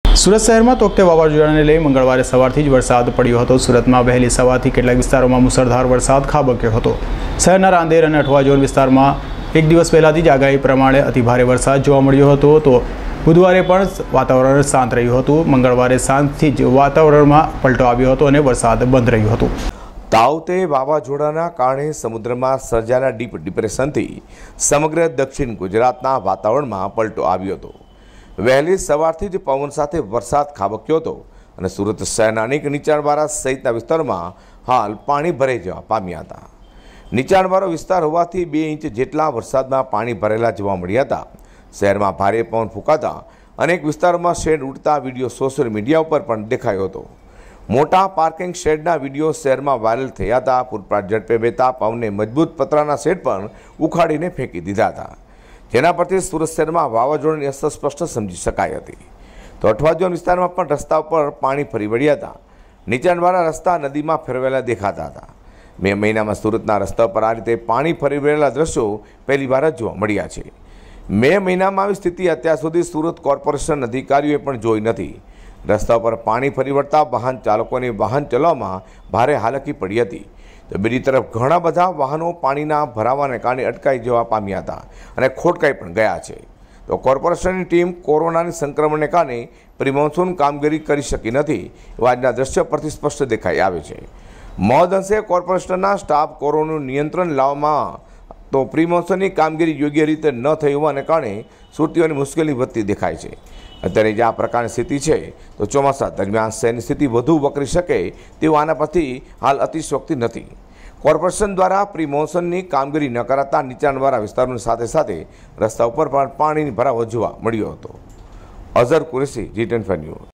સુરત શહેરમાં તોકતે વાવાઝોડાને લઈ મંગળવારે સવારથી જ વરસાદ પડ્યો હતો। સુરતમાં વહેલી સવારથી કેટલાક વિસ્તારોમાં મુસળધાર વરસાદ ખાબક્યો હતો। શહેરના રાંદેર અને અઠવા ઝોન વિસ્તારમાં એક દિવસ પહેલાથી જ આગાહી પ્રમાણે અતિભારે વરસાદ જોવા મળ્યો હતો, તો બુધવારે પણ વાતાવરણ શાંત રહ્યું હતું। મંગળવારે સાંજથી જ વાતાવરણમાં પલટો આવ્યો હતો અને વરસાદ બંધ રહ્યો હતો। તાઉતે વાવાઝોડાના કારણે સમુદ્રમાં સર્જાયેલા ડીપ ડિપ્રેશનથી સમગ્ર દક્ષિણ ગુજરાતના વાતાવરણમાં પલટો આવ્યો હતો। વહેલી સવારથી જ પવન સાથે વરસાદ ખાબક્યો હતો અને સુરત શહેરના અનેક નીચાણવાળા સહિતના વિસ્તારોમાં હાલ પાણી ભરાઈ જવા પામ્યા હતા। નીચાણવાળો વિસ્તાર હોવાથી 2 ઇંચ જેટલા વરસાદમાં પાણી ભરેલા જોવા મળ્યા હતા। શહેરમાં ભારે પવન ફૂંકાતા અનેક વિસ્તારોમાં શેડ ઉડતા વિડીયો સોશિયલ મીડિયા ઉપર પણ દેખાયો હતો। મોટા પાર્કિંગ શેડના વિડીયો શહેરમાં વાયરલ થયા હતા। પૂરપાટ ઝડપે વહેતા પવને મજબૂત પતરાના શેડ પણ ઉખાડીને ફેંકી દીધા હતા, જેના પરથી સુરત શહેરમાં વાવાઝોડાની અસર સ્પષ્ટ સમજી શકાઈ હતી। તો અઠવા ઝોન વિસ્તારમાં પણ રસ્તા પર પાણી ફરી વળ્યા હતા। નીચાણવાળા રસ્તા નદીમાં ફેરવેલા દેખાતા હતા। મે મહિનામાં સુરતના રસ્તા પર આ રીતે પાણી ફરી વળેલા દ્રશ્યો પહેલીવાર જ જોવા મળ્યા છે। મે મહિનામાં આવી સ્થિતિ અત્યાર સુધી સુરત કોર્પોરેશન અધિકારીઓએ પણ જોઈ નથી। રસ્તા પર પાણી ફરી વળતા વાહન ચાલકોને વાહન ચલાવવામાં ભારે હાલાકી પડી હતી। તો બીજી તરફ ઘણા બધા વાહનો પાણીના ભરાવાને કારણે અટકાઈ જવા પામ્યા હતા અને ખોટકાઈ પણ ગયા છે। તો કોર્પોરેશનની ટીમ કોરોનાની સંક્રમણને કારણે પ્રી-મોન્સૂન કામગીરી કરી શકી નથી, એવા આજના દ્રશ્ય પરથી સ્પષ્ટ દેખાઈ આવે છે। મહદઅંશે કોર્પોરેશનના સ્ટાફ કોરોનાનું નિયંત્રણ લાવવામાં તો પ્રી-મોન્સૂનની કામગીરી યોગ્ય રીતે ન થઈ હોવાને કારણે સુરતીઓની મુશ્કેલી વધતી દેખાય છે। અત્યારે જે આ પ્રકારની સ્થિતિ છે, તો ચોમાસા દરમિયાન શહેરની સ્થિતિ વધુ વકરી શકે તેવું આના પરથી હાલ અતિશયોક્તિ નથી। કોર્પોરેશન દ્વારા પ્રી મોન્સૂનની કામગીરી ન કરાતા નીચાણવાળા વિસ્તારોની સાથે સાથે રસ્તા ઉપર પણ પાણીની ભરાવો જોવા મળ્યો હતો। Azhar Qureshi, G10 news.